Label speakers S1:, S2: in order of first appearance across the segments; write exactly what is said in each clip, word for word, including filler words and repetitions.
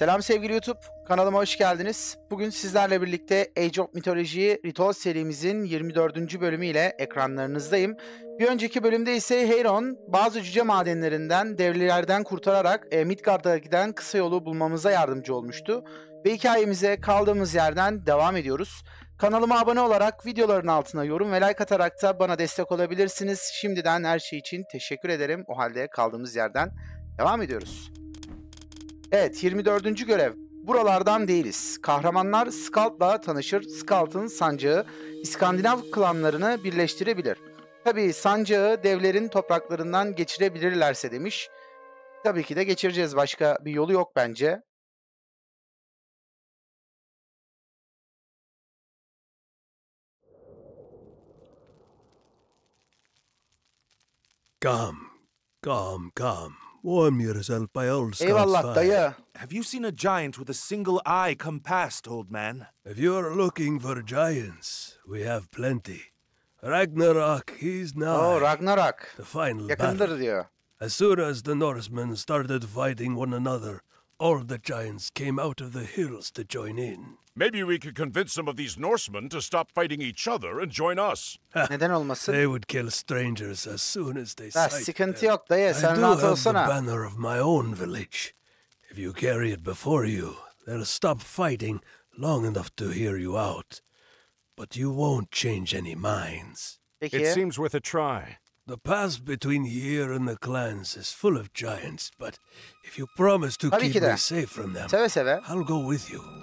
S1: Selam sevgili YouTube, kanalıma hoş geldiniz. Bugün sizlerle birlikte Age of Mythology Ritual serimizin yirmi dördüncü bölümüyle ekranlarınızdayım. Bir önceki bölümde ise Heiron bazı cüce madenlerinden, devlilerden kurtararak e, Midgard'a giden kısa yolu bulmamıza yardımcı olmuştu. Ve hikayemize kaldığımız yerden devam ediyoruz. Kanalıma abone olarak videoların altına yorum ve like atarak da bana destek olabilirsiniz. Şimdiden her şey için teşekkür ederim. O halde kaldığımız yerden devam ediyoruz. Evet, yirmi dördüncü görev. Buralardan değiliz. Kahramanlar Skald'la tanışır. Skald'ın sancağı İskandinav klanlarını birleştirebilir. Tabii sancağı devlerin topraklarından geçirebilirlerse demiş. Tabii ki de geçireceğiz. Başka bir yolu yok bence.
S2: Come, come, come. Warm yourself by old Scout's
S1: Eyvallah
S2: fire.
S1: dayı.
S3: Have you seen a giant with a single eye come past, old man?
S2: If you're looking for giants, we have plenty. Ragnarok, he's nigh.
S1: Oo, Ragnarok.
S2: The final
S1: Yakındır
S2: battle.
S1: diyor.
S2: As soon as the Norsemen started fighting one another, all the giants came out of the hills to join in.
S4: Maybe we could convince some of these Norsemen to stop fighting each other and join us.
S1: Neden olmasın?
S2: They would kill strangers as soon as they
S1: Ha,
S2: sight
S1: sıkıntı
S2: them.
S1: yok dayı.
S2: I
S1: Sen
S2: do
S1: rahat
S2: have the
S1: olsana.
S2: banner of my own village. If you carry it before you, they'll stop fighting long enough to hear you out. But you won't change any minds.
S4: It
S1: Peki.
S4: seems worth a try.
S2: The pass between here and the clans is full of giants, but if you promise to
S1: Tabii
S2: keep
S1: ki de.
S2: me safe from them,
S1: Seve seve.
S2: I'll go with you.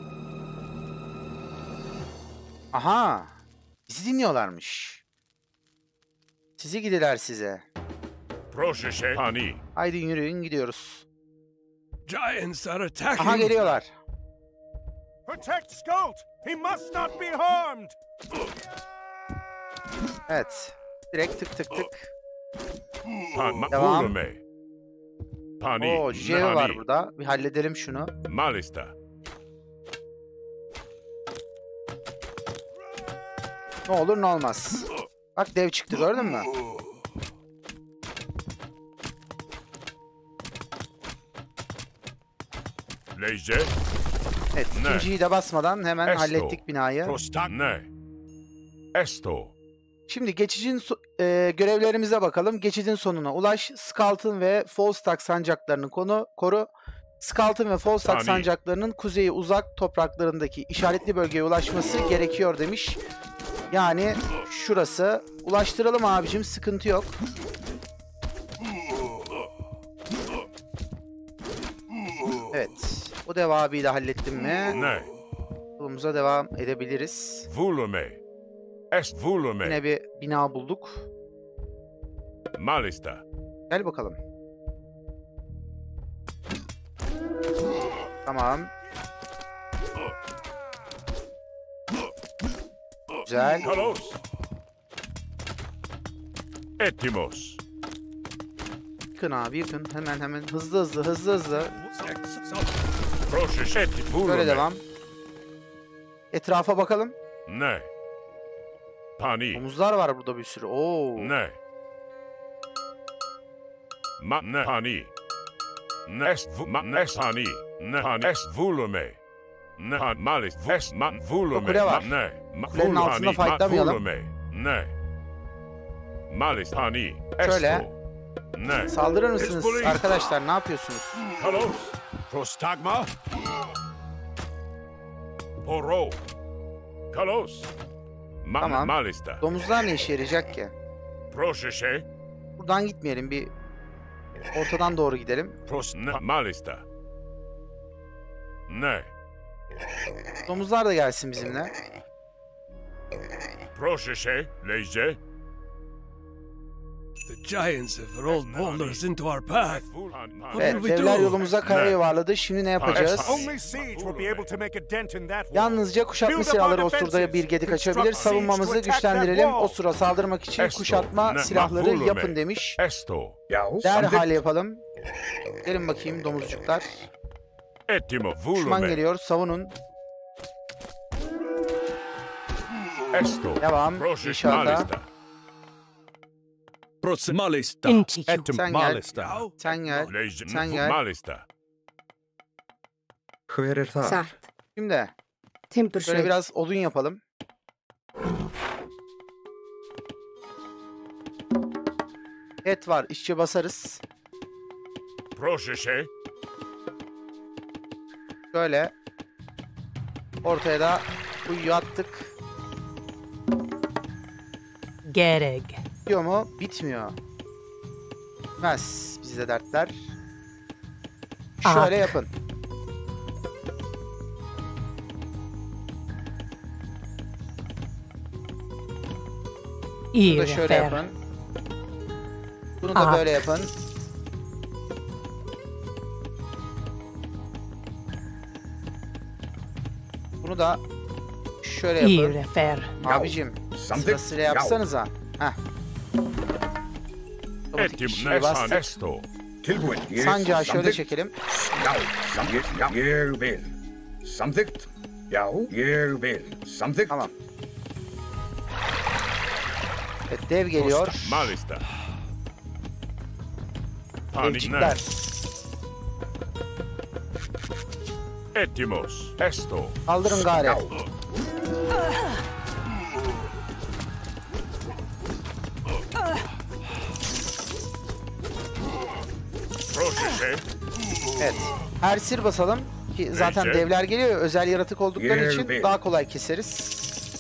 S1: Aha. Bizi dinliyorlarmış. Sizi gidiler size.
S4: Proşeşe Hani.
S1: Haydi yürüyün gidiyoruz.
S2: Giants are attacking!
S1: Aha geliyorlar.
S3: Protect Skolt! He must not be harmed!
S1: Evet. Direkt tık tık tık.
S4: Pan
S1: Devam.
S4: Vulume. Pani.
S1: Oo, J var
S4: Nani.
S1: burada. Bir halledelim şunu.
S4: Malista.
S1: Ne olur ne olmaz. Bak dev çıktı, gördün mü?
S4: Leyce.
S1: Evet,
S4: Ne?
S1: ikinciyi de basmadan hemen
S4: Esto.
S1: hallettik binayı.
S4: Prostak. Ne. Esto.
S1: Şimdi geçicin so- e, görevlerimize bakalım. Geçidin sonuna ulaş. Skald'ın ve Falstad sancaklarının konu koru. Skald'ın ve Falstad
S4: Saniye.
S1: sancaklarının kuzeyi uzak topraklarındaki işaretli bölgeye ulaşması gerekiyor demiş. Yani şurası. Ulaştıralım abicim, sıkıntı yok. Evet. O dev abiyi de hallettim mi?
S4: Ne.
S1: Yolumuza devam edebiliriz.
S4: Vulume. Est Vulume.
S1: Yine bir bina bulduk.
S4: Malista.
S1: Gel bakalım. Tamam. Güzel.
S4: Kalos. Etimos.
S1: Yıkın abi, yıkın. Hemen hemen. Hızlı hızlı hızlı hızlı.
S4: Proşeşe Vulume.
S1: Böyle devam. Etrafa bakalım.
S4: Ne. Pani.
S1: Domuzlar var burada bir sürü. Oo.
S4: Ne. Ma ne Hani. Ne est vu ma ne est Hani. Ne Hani est Vulume. Ne Han Malis Vest Ma Vulume.
S1: Kule var.
S4: Ma ne. Ma
S1: Kulenin
S4: Vul
S1: altında
S4: Hani, Ma
S1: fightlamayalım.
S4: Vulume. Ne. Malis Hani.
S1: Şöyle.
S4: Esto. Ne.
S1: Saldırır mısınız
S4: Hizbullah.
S1: arkadaşlar? Ne yapıyorsunuz?
S4: Kalos. Prostagma. Poro. Kalos. Ma
S1: Tamam.
S4: Malista.
S1: Domuzlar ne işe yarayacak ki?
S4: Proşeşe.
S1: Buradan gitmeyelim. Bir ortadan doğru gidelim.
S4: Pros ne Malista. Ne.
S1: Domuzlar da gelsin bizimle.
S4: Proşeşe. Leyce.
S2: The giants have rolled boulders into our path.
S1: Evet,
S2: do we
S1: devler
S2: do?
S1: yolumuza kara
S4: Ne?
S1: yuvarladı. Şimdi ne yapacağız?
S3: Only siege will be able to make a dent in that wall.
S1: Yalnızca kuşatma silahları o surda bir gedik açabilir. Savunmamızı güçlendirelim. O sura saldırmak için kuşatma silahları yapın demiş.
S4: Esto.
S1: Derhal yapalım. Gelin bakayım domuzcuklar.
S4: Etimo
S1: Düşman
S4: Vulume.
S1: geliyor. Savunun.
S4: Esto.
S1: Devam.
S4: Proşeş
S1: İnşallah.
S4: Malista.
S5: Proximalista.
S1: Sen
S5: Etum
S1: gel.
S5: malista.
S1: Sen gel.
S4: Leyce.
S1: Sen gel.
S4: Malista.
S5: Hver er það?
S6: Satt.
S1: Şimdi böyle
S6: Timbursveit.
S1: biraz odun yapalım. Et var, işçi basarız.
S4: Proszę.
S1: Şöyle ortaya da uyuyu attık.
S7: Gereg.
S1: Bitiyor mu? Bitmiyor. Bitmez bizde dertler. Şöyle
S7: Ak.
S1: yapın. Bunu da şöyle
S7: Irfer.
S1: yapın. Bunu da
S7: Ak.
S1: böyle yapın. Bunu da şöyle yapın.
S7: Irfer.
S1: Abicim sırasıyla yapsanıza. Heh. Otomatik
S4: Etim
S1: işini bastık.
S4: nesto.
S5: Tilbúin. Ég
S1: Sancağı şöyle
S5: samþykkt.
S1: çekelim.
S5: Já, samþykkt. Já, ég vil. Samþykkt. Já, ég vil. Samþykkt.
S1: Tamam. Evet, dev geliyor.
S4: Malista. Pani
S1: Devcikler.
S4: Etimos. Esto.
S1: Kaldırın gari.
S4: Proszę.
S1: Evet. Her sir basalım ki zaten
S4: Neyse.
S1: devler geliyor ya, özel yaratık oldukları
S5: Yer
S1: için
S5: bir.
S1: daha kolay keseriz.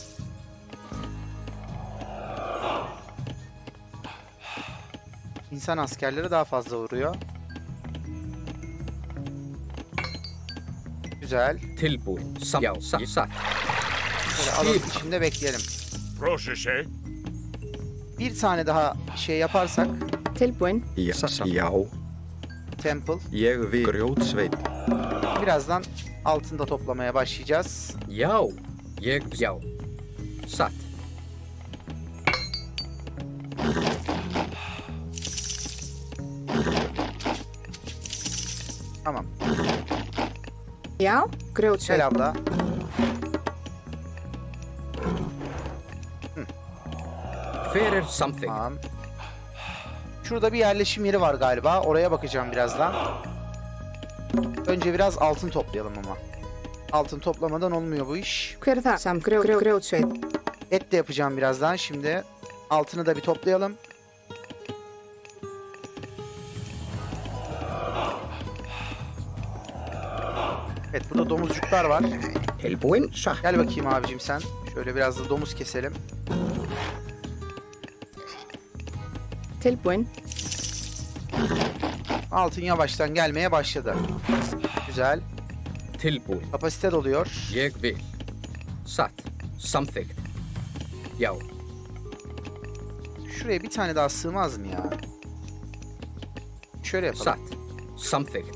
S1: İnsan askerleri daha fazla vuruyor. Güzel.
S5: Tilbúin. Sam Já, sa satt.
S1: Böyle alalım içinde bekleyelim.
S4: Proszę.
S1: Bir tane daha şey yaparsak
S6: Tilbúin.
S5: Já, já.
S1: temple
S5: Ég vil. Grjótsveit.
S1: birazdan altında toplamaya başlayacağız.
S5: Já, ég já. Satt.
S1: Tamam.
S6: Já, grjótsveit.
S1: Gel abla.
S5: Hver er samþykkt?
S1: Tamam. Şurada bir yerleşim yeri var galiba. Oraya bakacağım birazdan. Önce biraz altın toplayalım ama. Altın toplamadan olmuyor bu iş.
S6: Hver er það? Sam grjó, grjó, grjótsveit.
S1: Et de yapacağım birazdan. Şimdi altını da bir toplayalım. Evet, burada domuzcuklar var.
S5: Tilbúin. Satt.
S1: Gel bakayım abicim sen. Şöyle biraz da domuz keselim.
S6: Tilbúin.
S1: Altın yavaştan gelmeye başladı. Güzel.
S5: Tilbúin.
S1: Kapasite doluyor.
S5: Ég vil. Satt. Samþykkt. Já.
S1: Şuraya bir tane daha sığmaz mı ya? Şöyle yapalım.
S5: Satt. Samþykkt.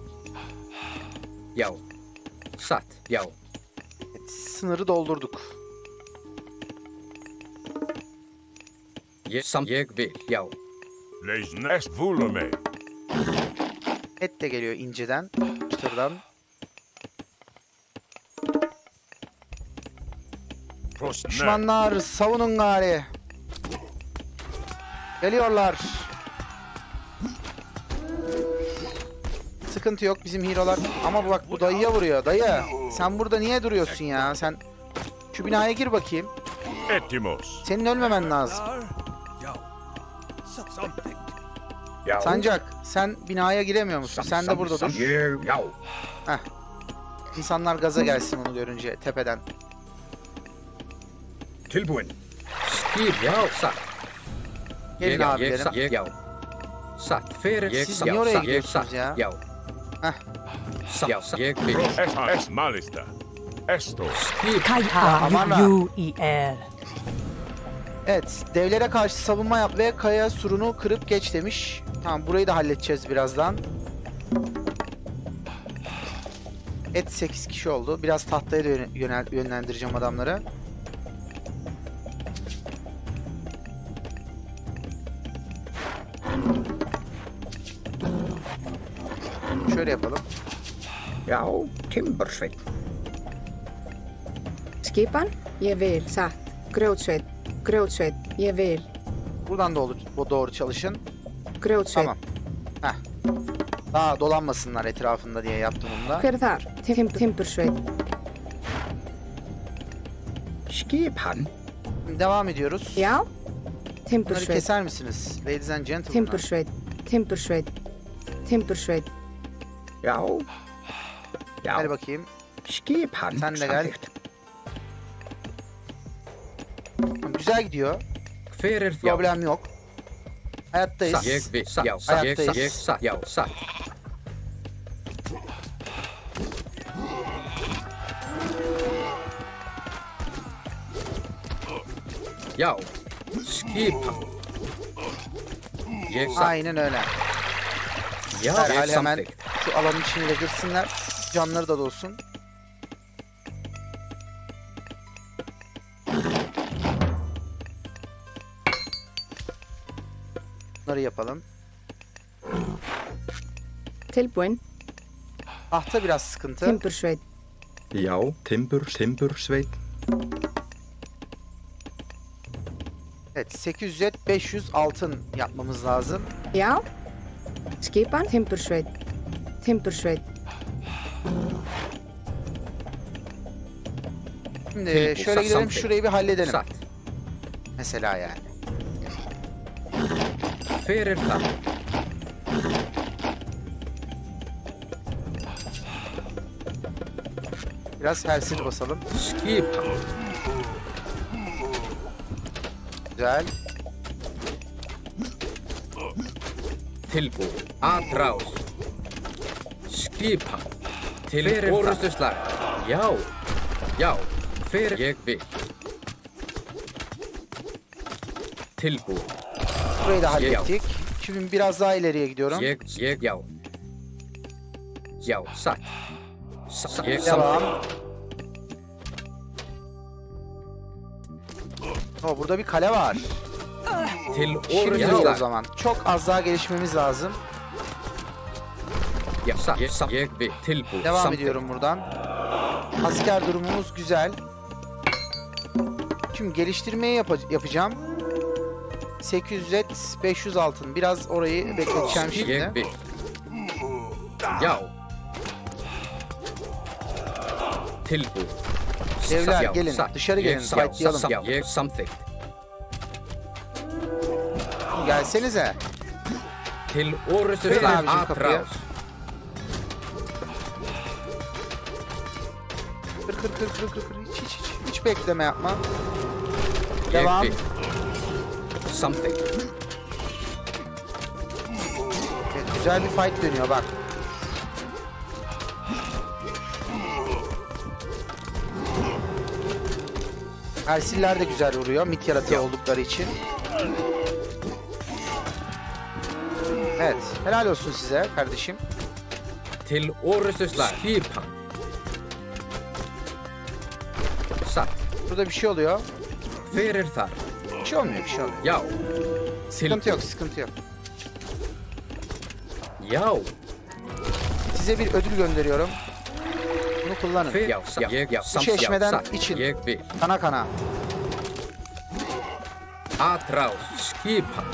S5: Já. Satt. Já.
S1: Evet, sınırı doldurduk.
S5: Ég sam ég vil. Já.
S4: Leis nest vulome.
S1: Et de geliyor inceden. Çıtırdan.
S4: Prost.
S1: Düşmanlar savunun gari. Geliyorlar. Sıkıntı yok bizim hero'lar. Ama bak bu dayıya vuruyor. Dayı sen burada niye duruyorsun ya? Sen şu binaya gir bakayım.
S4: Etimos.
S1: Senin ölmemen lazım.
S5: Já.
S1: Sancak sen binaya giremiyor musun? Sen de burada dur.
S5: Ég já.
S1: Heh. İnsanlar gaza gelsin onu görünce tepeden.
S5: Tilbúin. Skýr. Já. Satt.
S1: Gelin
S5: Ég-
S1: abilerim.
S5: Ég sa- ég já. Satt. Hver er ég
S1: Siz
S5: já,
S1: niye oraya
S5: satt. Ég
S1: gidiyorsunuz
S5: satt.
S1: ya?
S5: Já.
S1: Heh.
S5: Satt. Já. Satt. Ég vil.
S4: Pro es es malista. Esto.
S5: Skýr.
S7: Kaja
S1: Aman
S7: yu i er.
S1: Evet, devlere karşı savunma yap ve kaya surunu kırıp geç demiş. Tamam, burayı da halledeceğiz birazdan. Et sekiz kişi oldu. Biraz tahtaya da yöne- yönel yönlendireceğim adamları. Şöyle yapalım.
S5: Já. Timbursveit.
S6: Skipan. Ég vil. Satt. Grjótsveit. Grjótsveit. Ég vil.
S1: Buradan da olur, doğru çalışın.
S6: Grjótsveit.
S1: Tamam. Heh. Daha dolanmasınlar etrafında diye yaptım bunu da.
S6: Hver Tim Timpersveit.
S5: Skipan.
S1: Devam ediyoruz.
S6: Ja.
S1: Bunları
S6: Timpersveit.
S1: keser misiniz? Ladies and gentlemen.
S6: Timpersveit. Timpersveit. Timpersveit.
S5: Ja. Ja.
S1: Gel bakayım.
S5: Skipan.
S1: Sen de gel. Güzel gidiyor.
S5: Hver ja.
S1: Problem yok. Hayattayız.
S5: Jeg vil. Ja.
S1: Hayattayız.
S5: Jeg sa. Ja. Sa. Ja. Skipan. Jeg sa.
S1: Aynen öyle.
S5: Ja.
S1: Herhal
S5: Jeg
S1: hemen
S5: samtykke.
S1: şu alanın içine de girsinler. Canları da dolsun. Bunları yapalım.
S6: Tilbúin.
S1: Tahta biraz sıkıntı.
S6: Timpersveit.
S8: Já, Timbur, Timbursveit.
S1: Evet, sekiz yüz et, beş yüz altın yapmamız lazım.
S6: Ja. Skipan. Timpersveit. Timpersveit.
S1: Şimdi
S5: Tempo,
S1: şöyle
S5: sa-
S1: gidelim,
S5: something.
S1: şurayı bir halledelim.
S5: Sat.
S1: Mesela yani.
S5: Hver er það?
S1: Biraz hersini basalım.
S5: Skipan.
S1: Güzel.
S5: Tilbúið. Atrás. Skipan. Til orrustuslag. Já. Já. Hver ég vil. Tilbúið.
S1: Burayı da hallettik. Şimdi biraz daha ileriye gidiyorum.
S5: Ég, ég, já. Já, satt. Satt. Ég
S1: Devam.
S5: samþykki.
S1: O, burada bir kale var.
S5: Til
S1: Şimdi değil o
S5: orrustuslag.
S1: zaman. Çok az daha gelişmemiz lazım.
S5: Já, satt. Ég, satt. Ég vil. Tilbúið.
S1: Devam
S5: Samþykki.
S1: ediyorum buradan. Asker durumumuz güzel. Şimdi geliştirmeyi yapa- yapacağım. sekiz yüz et, beş yüz altın. Biraz orayı bekleteceğim şimdi.
S5: Ég vil. Já. Tilbúið.
S1: Devler,
S5: Já,
S1: gelin,
S5: satt.
S1: dışarı
S5: Ég,
S1: gelin,
S5: já,
S1: fightlayalım.
S5: satt. Já, ég samþykki.
S1: Gelsenize.
S5: Til
S1: Verin
S5: orrustuslag.
S1: abicim kapıyı.
S5: Atrás.
S1: Kır kır kır kır kır kır. Hiç hiç hiç. Hiç bekleme yapma.
S5: Ég
S1: Devam.
S5: vil. Samþykki.
S1: Evet, güzel bir fight dönüyor bak. Ersiller de güzel vuruyor. Mit yaratığı oldukları için. Evet. Helal olsun size kardeşim.
S5: Til orrustuslag. Skipan. Satt.
S1: Burada bir şey oluyor.
S5: Hver er þar?
S1: Bir şey olmuyor, bir şey olmuyor.
S5: Já.
S1: Sıkıntı yok, sıkıntı yok.
S5: Já.
S1: Size bir ödül gönderiyorum. Bunu kullanın.
S5: Hver. Já, satt. Ég, já, samt, já,
S1: çeşmeden
S5: satt.
S1: için.
S5: Ég vil.
S1: Kana kana.
S5: Atrás. Skipan.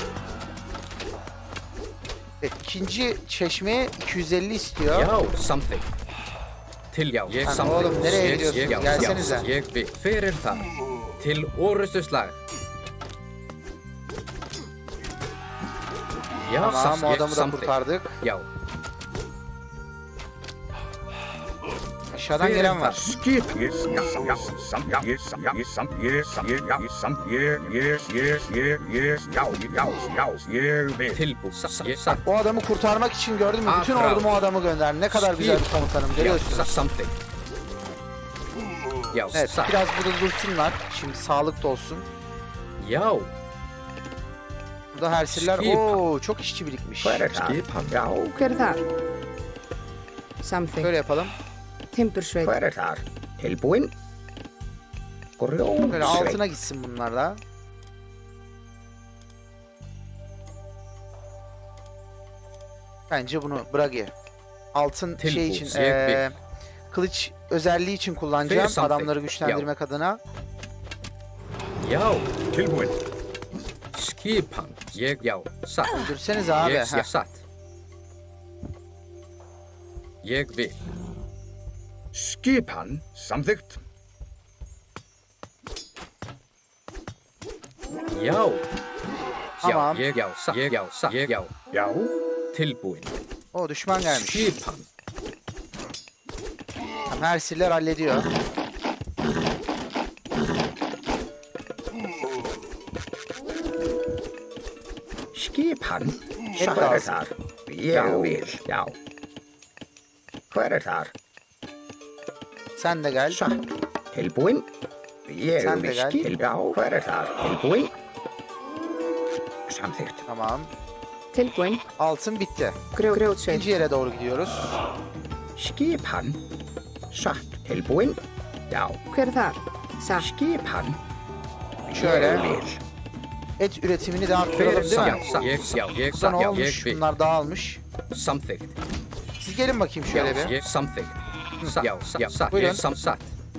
S1: Evet, ikinci çeşmeye iki yüz elli istiyor.
S5: Já, samþykki. Til, já, ég
S1: Lan
S5: samþykki.
S1: oğlum, nereye
S5: Ég-
S1: gidiyorsunuz?
S5: ég- já,
S1: Gelsenize.
S5: já, Ég vil. Hver er þar? Til orrustuslag. Já,
S1: Tamam,
S5: samt,
S1: o
S5: ég
S1: adamı da
S5: samþykki.
S1: kurtardık.
S5: Já.
S1: Aşağıdan
S5: Hver er
S1: gelen var.
S5: þar?
S3: Skip. Yes, ja, ja, sam, ja, yes, sam, ja, yes, sam, yes, sam, yes, ja, yes, sam, yes, yes, yes, yes, yes, ja, ja, ja, yes, vil.
S5: Tilbúið. Sa- Ég satt.
S1: O adamı kurtarmak için gördün mü? Bütün
S5: Atrás.
S1: ordumu o adamı gönderdi. Ne kadar güzel bir komutanım,
S5: Já,
S1: görüyorsunuz.
S5: sa- samþykki. Já,
S1: Evet,
S5: satt.
S1: biraz burada dursunlar. Şimdi sağlık da olsun.
S5: Já.
S1: Burada hersiller,
S5: Skip.
S1: ooo çok işçi birikmiş.
S5: Hver er þar?
S8: Skipan.
S5: Já.
S6: Hver er þar? Samþykkt.
S1: Böyle yapalım.
S6: Timpersveit.
S5: Hver er þar? Tilbúin?
S1: Böyle
S5: Grjótsveit.
S1: altına gitsin bunlar da. Bence bunu Bragi. Altın
S5: Tilbu,
S1: şey için,
S5: zevk
S1: eee, kılıç özelliği için kullanacağım.
S5: Fair something.
S1: Adamları güçlendirmek adına.
S5: Já.
S3: Tilbúin.
S5: Skipan. Ég, já, satt.
S1: Öldürseniz abi.
S5: Ég,
S1: heh.
S5: já, satt. Jeg vil. Skipan. Samþykkt. Já.
S1: Tamam.
S5: Já, ég, já, satt, ég, já, satt, ég, já. Já. Tilbúin.
S1: O düşman gelmiş.
S5: Skipan.
S1: Persiller hallediyor.
S5: Skipan.
S1: El
S5: Hver er
S1: lazım.
S5: þar? Ég vil. Já. Hver er þar?
S1: Sen de gel.
S5: Satt. Tilbúin. Ég
S1: Sen de
S5: vil
S1: gel.
S5: skil. Já, hver er þar? Tilbúin. Samþykkt.
S1: Tamam.
S6: Tilbúin.
S1: Altın bitti.
S6: Gró, grjótsveit.
S1: İkinci yere doğru gidiyoruz.
S5: Skipan. Satt. Tilbúin. Já.
S6: Hver er þar? Satt.
S5: Skipan.
S1: Şöyle.
S5: Ég vil.
S1: Et üretimini de arttıralım değil mi?
S5: Já, ég, já, ég,
S1: Burada ne
S5: já, ég
S1: olmuş?
S5: vil.
S1: Bunlar dağılmış.
S5: Samþykkt.
S1: Siz gelin bakayım
S5: Já,
S1: şöyle bir.
S5: ég samþykkt. Satt. Já, já, satt.
S1: Buyurun.
S5: Ég sam, satt.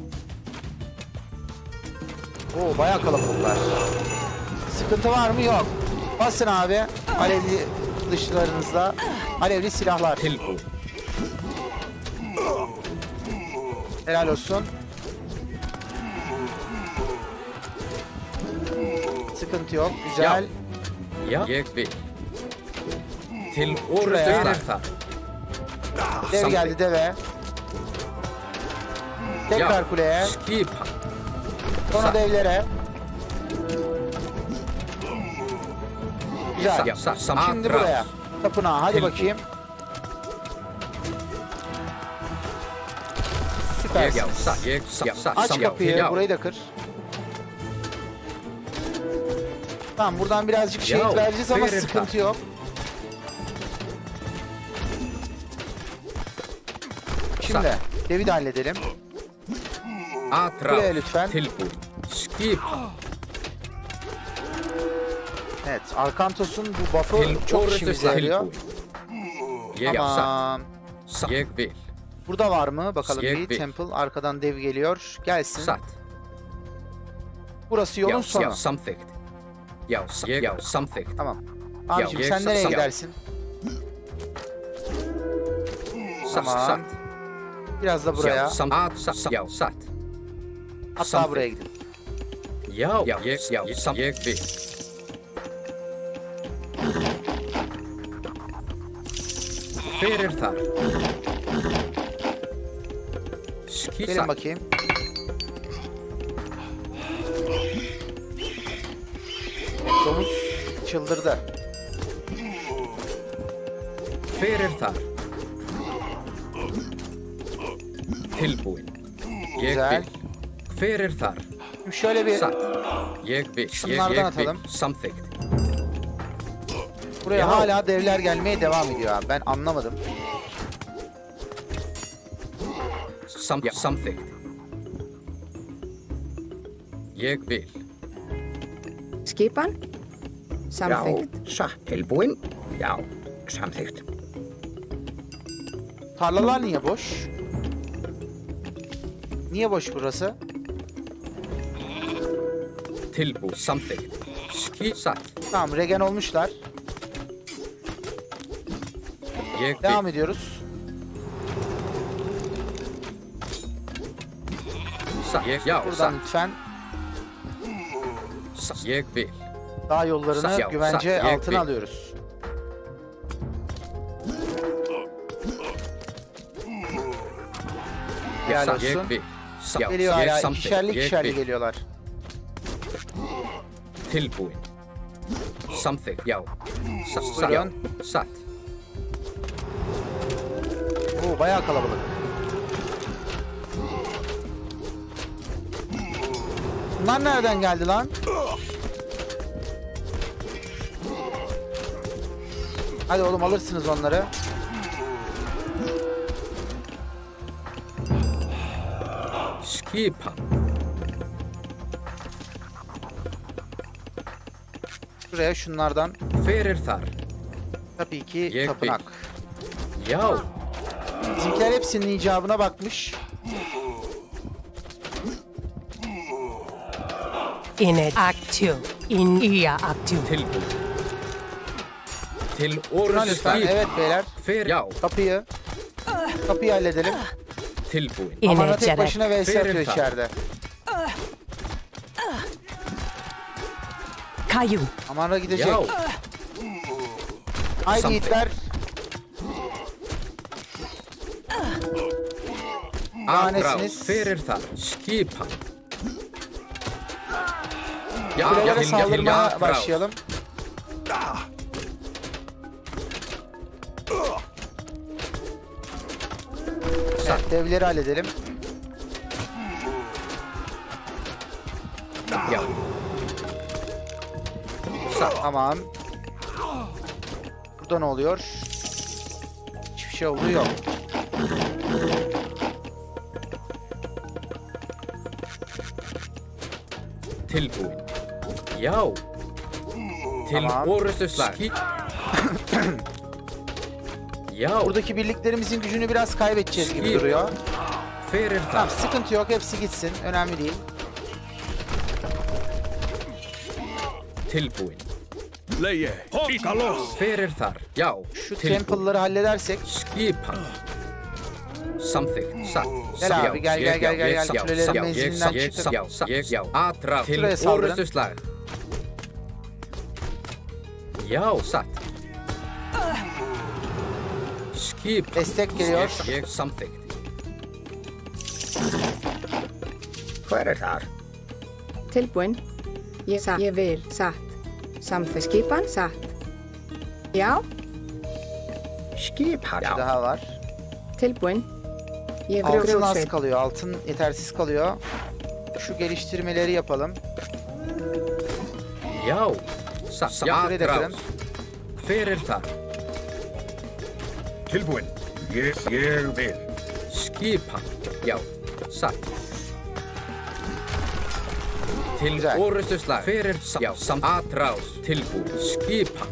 S1: Oo bayağı kalabalıklar. Sıkıntı var mı? Yok. Basın abi. Alevli kılıçlarınızla. Alevli silahlar.
S5: Tilbúin.
S1: Helal olsun. Sıkıntı yok. Güzel.
S5: Já, ég vil. Til
S1: Şuraya.
S5: orðstöðar þar.
S1: Dev geldi deve. Tekrar kuleye.
S5: Skipan.
S1: Sonra devlere. Güzel.
S5: Já, satt. Sam,
S1: Şimdi
S5: atras.
S1: buraya. Tapınağa. Hadi
S5: Tilbúin.
S1: bakayım.
S5: Ég, já,
S1: Süpersiniz.
S5: satt. Ég, satt, satt.
S1: Aç
S5: Sam, já,
S1: kapıyı.
S5: já.
S1: Burayı da kır. Tamam buradan birazcık şehit
S5: Ya,
S1: vereceğiz ama
S5: verir
S1: sıkıntı yok. Şimdi devi de halledelim.
S5: Atras.
S1: Buraya lütfen.
S5: Tilbúin. Skipan.
S1: Evet Arkantos'un bu buff'ı
S5: Til
S1: çok işimize
S5: orðstöðar.
S1: yarıyor.
S5: Tilbúin. Ég, já,
S1: Tamam.
S5: satt. Ég vil.
S1: Burada var mı? Bakalım
S5: Ég
S1: bir
S5: vil.
S1: temple. Arkadan dev geliyor. Gelsin.
S5: Satt.
S1: Burası yolun
S5: Já,
S1: sonu.
S5: já, samþykkt. Já, satt. Ég, já, samþykkt.
S1: Tamam. Abicim
S5: ég-
S1: sen nereye
S5: ya.
S1: gidersin?
S5: Satt,
S1: Tamam.
S5: satt.
S1: Biraz da buraya.
S5: Já, sam, at, satt. Já, satt.
S1: Hatta
S5: samþykkt.
S1: buraya gidin.
S5: Já, já, ég, já, sam, ég vil. Hver er þar? Ski,
S1: Gelin
S5: satt.
S1: bakayım. Domuz çıldırdı.
S5: Hver er þar? Tilbúin. Ég
S1: Güzel.
S5: vil. Hver er þar?
S1: Şimdi şöyle bir
S5: Satt. Ég vil. Ég,
S1: Şunlardan
S5: ég
S1: atalım.
S5: vil. Samþykkt.
S1: buraya
S5: Ya.
S1: hala devler gelmeye devam ediyor abi. Ben anlamadım.
S5: Sam, já, samþykkt. Ég vil.
S6: Skipan.
S5: Já,
S6: Samþykkt.
S5: satt. Tilbúin. Já, samþykkt.
S1: Tarlalar niye boş? Niye boş burası?
S5: Tilbúin. Samþykkt. Ski, satt.
S1: Tamam regen olmuşlar.
S5: Ég vil.
S1: Devam ediyoruz.
S5: Satt. Ég, já,
S1: Buradan
S5: satt.
S1: lütfen
S5: Satt. Ég vil.
S1: dağ yollarını
S5: Sa- ya,
S1: güvence
S5: sa-
S1: altına
S5: ye-
S1: alıyoruz. Gel
S5: Satt. Ég
S1: olsun.
S5: vil. Satt. Já,
S1: Geliyor
S5: ég
S1: hala.
S5: samþykkt.
S1: İkişerli
S5: Ég
S1: ikişerli
S5: vil.
S1: geliyorlar.
S5: Tilbúin. Samþykkt. Já. Satt. Satt. Já.
S1: Buyurun.
S5: Satt.
S1: Oo bayağı kalabalık. Bunlar nereden geldi lan? Hadi oğlum alırsınız onları.
S5: Skipan.
S1: Şuraya şunlardan
S5: Hver er þar?
S1: tabii ki
S5: Yek
S1: tapınak.
S5: Já.
S1: Bizimkiler hepsinin icabına bakmış.
S7: Inet actio. In ia actio.
S5: Tilbúin. Til
S1: Şuna lütfen.
S5: orðstíð.
S1: Evet beyler.
S5: Hver, já.
S1: Kapıyı. Kapıyı halledelim.
S8: Tilbúin.
S1: Amana tek
S7: Energetic.
S1: başına V S atıyor
S8: Verin tam.
S1: içeride.
S7: Caillou.
S1: Amana gidecek.
S8: Já.
S1: Haydi
S8: Something.
S1: yiğitler.
S8: Aðráð
S1: Anesiniz.
S8: fyrir það. Skipan. Já,
S1: Kulelere
S8: já,
S1: saldırmaya
S8: já,
S1: başlayalım. Evet, devleri halledelim.
S8: Já.
S1: Tamam. Burada ne oluyor? Hiçbir şey oluyor.
S8: Tilbúin. Já. Til
S1: Tamam.
S8: orustuslag. Já.
S1: Buradaki birliklerimizin gücünü biraz kaybedeceğiz gibi duruyor.
S8: Fyrir
S1: Tamam,
S8: það.
S1: sıkıntı yok. Hepsi gitsin. Önemli değil.
S8: Tilbúin.
S2: Leie, Kalos.
S8: Fyrir þar. Já.
S1: Şu
S8: Tilbúin.
S1: temple'ları halledersek.
S8: Skipan. Samþykkt. Satt.
S1: Gel
S8: Já,
S1: abi, gel,
S8: ég-
S1: gel, gel,
S8: já,
S1: gel,
S8: ég-
S1: gel.
S8: já,
S1: Kulelerin
S8: já, ég-
S1: menzilinden
S8: ég-
S1: çıkıp-
S8: já, já, já. Aðráð.
S1: Şuraya
S8: Til
S1: saldırın.
S8: orustuslag. Já, satt. Skipan.
S1: Destek geliyor.
S8: Ég- Ég samþykkt.
S3: Hver er þar?
S6: Tilbúin. Ég satt. Ég vil. Satt. Samþykkt. Skipan. Satt. Já.
S3: Skip
S1: Bir
S3: har
S1: daha var.
S6: Tilbúin. Ég vil
S1: Altın az
S6: grjótsveit.
S1: kalıyor. Altın yetersiz kalıyor. Şu geliştirmeleri yapalım.
S8: Já. Satt.
S1: Samþykkt
S8: Aðráð.
S1: edelim.
S8: Fyrir það.
S3: Tilbúin. Ég, ég vil.
S8: Skipan. Já. Satt. Til
S1: Güzel.
S8: orustuslag. Fyrir sam. Já. Sam. Aðráð. Tilbúin. Skipan.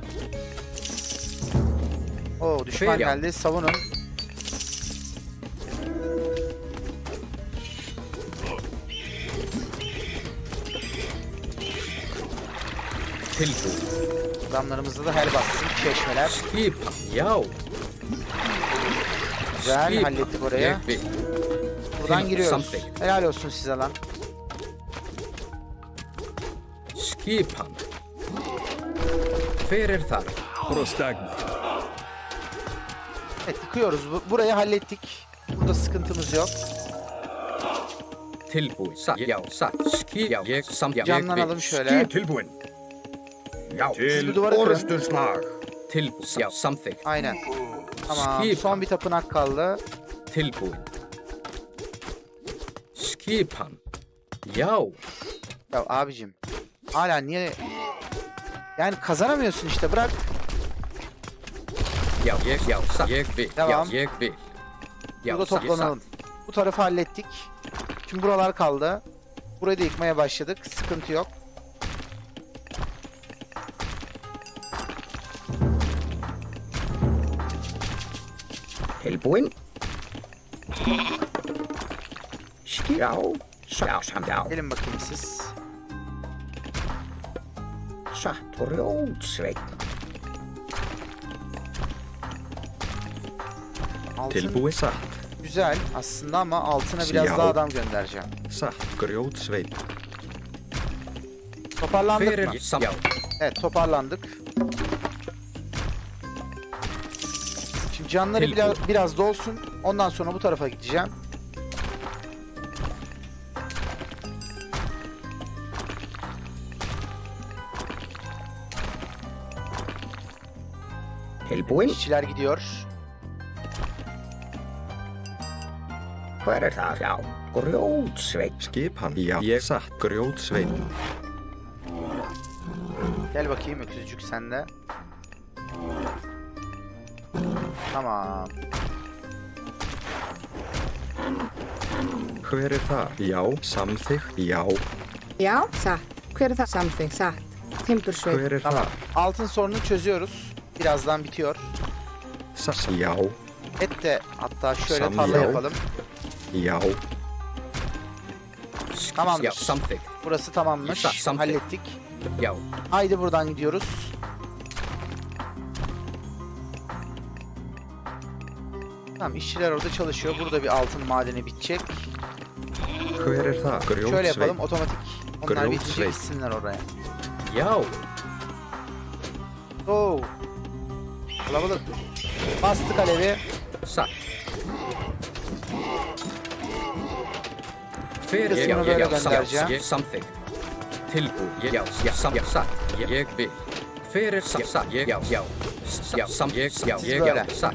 S1: Oo, düşman
S8: Fer-
S1: geldi. Savunun.
S8: Tilbúin.
S1: Adamlarımızda da her bassın. Çeşmeler.
S8: Skipan. Já.
S1: Güzel.
S8: Skipan.
S1: Hallettik oraya.
S8: Ég vil.
S1: Buradan
S8: Til
S1: giriyoruz.
S8: samþykkt.
S1: Helal olsun size lan.
S8: Skipan. Fyrir þar.
S2: Prostagna.
S1: Evet, yıkıyoruz. Bu- Burayı hallettik. Burada sıkıntımız yok.
S8: Tilbúin. Satt. Já. Satt. Ski. Já. Ég sam. Já. Ég
S1: Canlanalım
S8: vil.
S1: şöyle.
S3: Skip tilbúin. Já.
S1: Siz bir
S3: Til
S1: duvara kırın.
S3: orustuslag.
S8: Tilbúin. Já. Samþykkt.
S1: Aynen. Tamam.
S8: Skip.
S1: Son bir tapınak kaldı.
S8: Tilbúin. Skipan. Já.
S1: Ya abicim. Hala niye... Yani kazanamıyorsun işte. Bırak.
S8: Já. Ég. Já. Satt. Ég vil. Já.
S1: Devam.
S8: Ég vil. Já.
S1: Burada
S8: satt.
S1: toplanalım. Bu tarafı hallettik. Şimdi buralar kaldı. Burayı da yıkmaya başladık. Sıkıntı yok.
S3: Tilbúin. Skip. Já. Já, sam, já.
S1: Gelin bakayım siz.
S3: Satt og rjótsveit.
S1: Altın
S8: Tilbúin. Satt.
S1: güzel aslında ama altına biraz
S8: Ya.
S1: daha adam göndereceğim.
S8: Satt. Grjótsveit.
S1: Toparlandık mı?
S8: Fyrir. Sam. Já.
S1: Evet, toparlandık. Şimdi canları
S8: Tilbúin.
S1: biraz, biraz dolsun. Ondan sonra bu tarafa gideceğim.
S3: Tilbúin.
S1: İşçiler gidiyor.
S3: Hver er þar? Já. Grjótsveit.
S8: Skipan. Já. Ég satt. Grjótsveit.
S1: Gel bakayım öküzcük sende. Tamam.
S8: Hver er það? Já. Samþykkt. Já.
S6: Já. Satt. Hver er það? Samþykkt. Satt. Timbursveit.
S8: Hver er
S1: Tamam.
S8: það?
S1: Altın sorununu çözüyoruz. Birazdan bitiyor.
S8: Satt. Já.
S1: Et de hatta şöyle
S8: Sam-
S1: tarla
S8: ya.
S1: yapalım.
S8: Já.
S1: Tamamdır.
S8: Já. Samþykkt.
S1: Burası tamammış.
S8: Sa- samþykkt.
S1: Hallettik.
S8: Já.
S1: Haydi buradan gidiyoruz. Tamam, işçiler orada çalışıyor. Burada bir altın madeni bitecek.
S8: Hver er það?
S1: Şöyle yapalım, otomatik. Onlar
S8: Grjótsveinn.
S1: bitince gitsinler oraya.
S8: Já,
S1: Oo. Kalabalık. Bastık alevi.
S8: satt. Hver
S1: Kısmını
S8: já,
S1: böyle
S8: já,
S1: göndereceğim.
S8: já, samþykkt. Tilbúið, já, já, sam, já, satt. Ég vil. Hver er satt, satt, ég, já, já. Já, sam, ég, já,
S1: Siz
S8: ég,
S1: böyle.
S8: já, satt.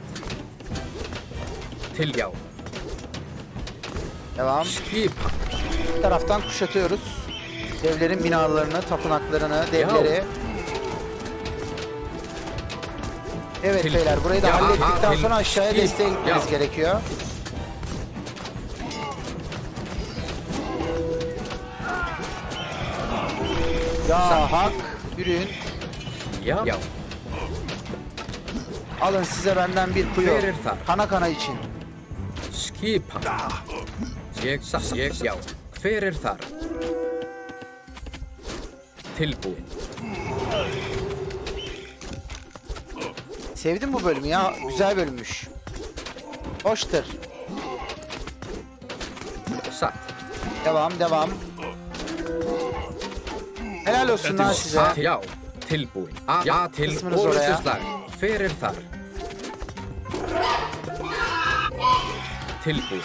S8: Til, já.
S1: Devam.
S8: Skipan.
S1: Bir taraftan kuşatıyoruz. Devlerin binalarını, tapınaklarını, devleri. Evet
S8: Til-
S1: beyler, burayı da
S8: Ya,
S1: hallettikten
S8: til-
S1: sonra aşağıya
S8: til-
S1: desteğe gitmeniz
S8: Ya.
S1: gerekiyor. Ya hak, yürüyün.
S8: Já, já.
S1: Alın size benden bir kuyu.
S8: Verir það.
S1: Kana kana için.
S8: Skipan. Ég, satt, ég, já. Hver er þar? Tilbúið.
S1: Sevdim bu bölümü ya. Güzel bölünmüş. Hoştur.
S8: Satt.
S1: Devam devam. Helal olsun lan size.
S8: Satt, já. Tilbúið. A, já, til
S1: Kısmınız oraya.
S8: orðuslag. Hver er þar? Tilbúið.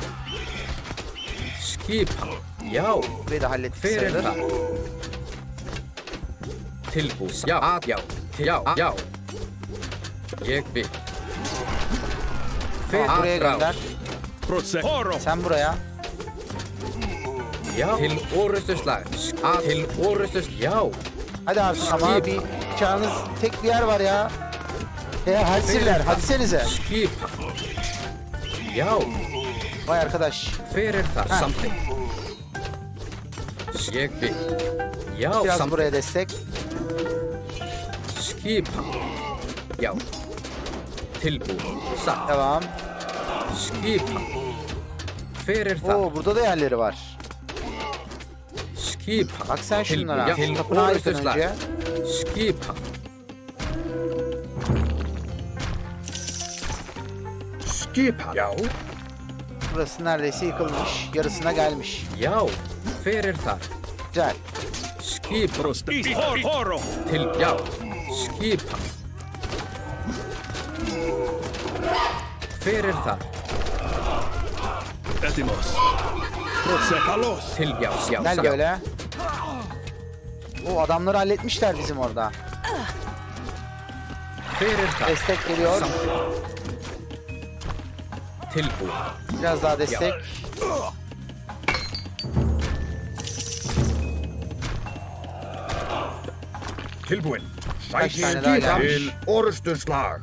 S8: Skipan. Já.
S1: Burayı da hallettik
S8: Hver er
S1: sayılır.
S8: þar? Tilbúið. Já, að, já. Til, já, já. Ég vil. Hver
S1: Tamam, buraya
S8: aðrás?
S1: gönder. Sen buraya.
S8: Já. Til orðuslag. Að, til orðuslag. Já.
S1: Hadi artık ama bir uçağınız tek bir yer var ya. Ya halsirler, hadi senize.
S8: Skipan. Já.
S1: Vay arkadaş.
S8: Hver er þar?
S1: Ha.
S8: Samþykkt. Ég vil. Já,
S1: Biraz
S8: samþykkt.
S1: buraya destek.
S8: Skipan. Já. Tilbúið. Satt.
S1: Devam.
S8: Skipan. Hver er það?
S1: Oo, burada da yerleri var.
S8: Skipan.
S1: Bak sen şunlara.
S8: Tilbúið. Til
S1: Tapınağa gittin
S8: orðuslag.
S1: önce.
S8: Skipan.
S3: Skipan. Já.
S1: Burası neredeyse yıkılmış. Yarısına gelmiş.
S8: Já. Hver er þar?
S1: Güzel.
S8: Skipan. Til, já. Skipan. Hver er þar? Til, já, já,
S1: Gel
S8: já.
S1: böyle. O adamları halletmişler bizim orada.
S8: Hver er þar?
S1: Destek geliyor.
S8: Tilbúið.
S1: Biraz daha destek.
S3: Tilbúin.
S1: Kaç tane
S3: Sækir
S1: daha
S3: skipan
S1: gelmiş?
S3: til orðstunslag.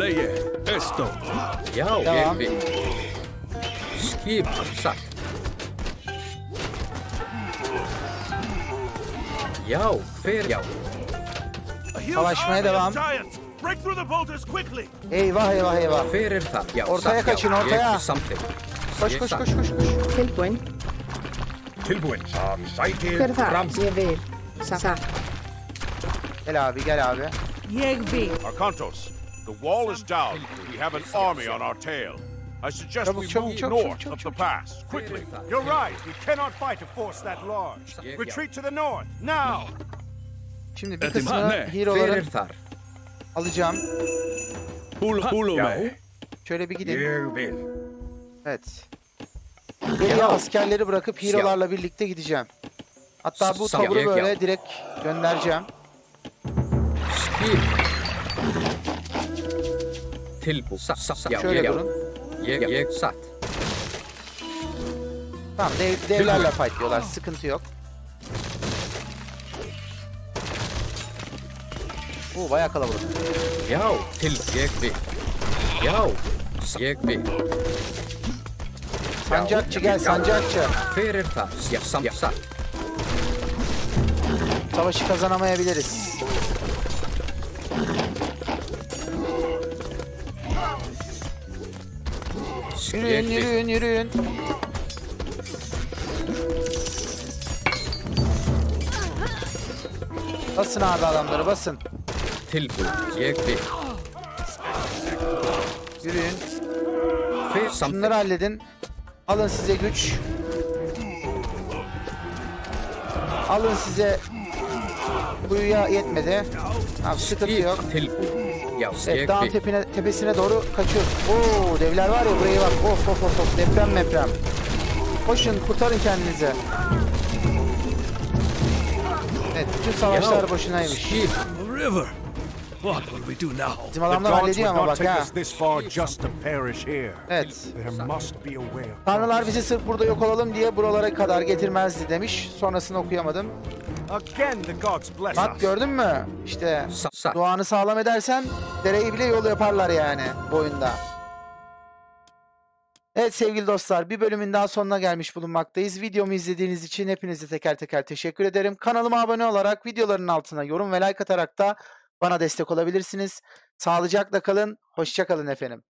S8: Já,
S1: Devam.
S8: ég vil. Skipan. Satt. Já, hver, já.
S1: Savaşmaya devam. Eyvah eyvah eyvah.
S8: Hver er það? Já,
S1: Ortaya
S8: satt, já.
S1: kaçın, ortaya.
S8: Ég samþykkt.
S1: Koş
S8: Ég
S1: koş
S8: satt.
S1: koş koş koş.
S6: Tilbúin.
S3: Tilbúin. Sam sækir
S6: Hver er það?
S3: fram.
S6: Ég vil. Satt.
S1: Gel abi gel abi.
S7: Jeg vil.
S4: Arkantos, the wall is down. We have an army on our tail. I suggest
S1: Çabuk,
S4: we
S1: çabuk,
S4: move
S1: çabuk,
S4: north
S1: çabuk,
S4: of the
S1: çabuk.
S4: pass, quickly.
S9: You're right. We cannot fight a force that large. Retreat to the north, now!
S1: Şimdi bir kısmını
S8: Hver
S1: hero'ların
S8: er þar?
S1: alacağım.
S3: Já.
S1: Şöyle bir gidin.
S3: Ég vil.
S1: Evet. Geriye askerleri bırakıp hero'larla birlikte gideceğim. Hatta bu
S8: Sağ-
S1: taburu
S8: Ya-
S1: böyle
S8: ya.
S1: direkt göndereceğim.
S8: Skipan. Tilbúið. Satt, satt, satt. Já,
S1: Şöyle
S8: já.
S1: durun.
S8: Ég, ég, satt.
S1: Tamam dev, devlerle fightlıyorlar. Sıkıntı yok. Oo bayağı kalabalık.
S8: Já, til, ég vil. Já, ég vil.
S1: Sancakçı gel sancakçı.
S8: Hver er það? Já, sam, já, satt.
S1: Savaşı kazanamayabiliriz. Yürüyün
S8: Ég vil.
S1: yürüyün yürüyün. Basın abi adamları basın.
S8: Tilbúið. Ég vil.
S1: Yürüyün.
S8: Fear something.
S1: Şunları halledin. Alın size güç. Alın size. Kuyuya yetmedi. Abi sıkıntı yok. Evet, dağın tepine, tepesine doğru kaçıyoruz. Oo, devler var ya, buraya bak. Of of of of. Deprem meprem. Koşun, kurtarın kendinizi. Evet, bütün savaşlar boşunaymış.
S2: River. What will we do now?
S1: Bizim
S9: The
S1: adamlar
S9: gods
S1: hallediyor
S9: would
S1: ama
S9: not
S1: bak
S9: take
S1: ha.
S9: us this far just to perish here.
S1: Evet.
S9: There must be a way.
S1: Tanrılar bizi sırf burada yok olalım diye buralara kadar getirmezdi demiş. Sonrasını okuyamadım.
S9: Again, the gods bless
S1: Bak
S9: us.
S1: gördün mü? İşte duanı sağlam edersen dereyi bile yol yaparlar yani bu oyunda. Evet sevgili dostlar, bir bölümün daha sonuna gelmiş bulunmaktayız. Videomu izlediğiniz için hepinize teker teker teşekkür ederim. Kanalıma abone olarak, videoların altına yorum ve like atarak da bana destek olabilirsiniz. Sağlıcakla kalın, hoşça kalın efendim.